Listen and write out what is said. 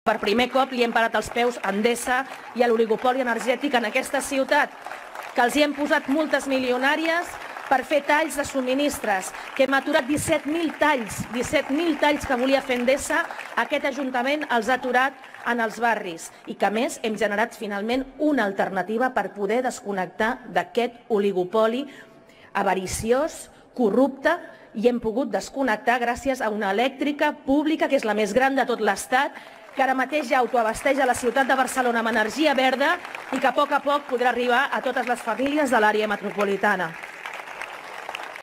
Per primer cop li hem parat els peus a Endesa i a l'oligopoli energètic en aquesta ciutat, que els hi hem posat multes milionàries per fer talls de subministres, que hem aturat 17.000 talls que volia fer Endesa, aquest Ajuntament els ha aturat en els barris i que a més hem generat finalment una alternativa per poder desconnectar d'aquest oligopoli avariciós, corrupte, i hem pogut desconnectar gràcies a una elèctrica pública que és la més gran de tot l'Estat, que ara mateix ja autoabasteix a la ciutat de Barcelona amb energia verda i que a poc podrà arribar a totes les famílies de l'àrea metropolitana.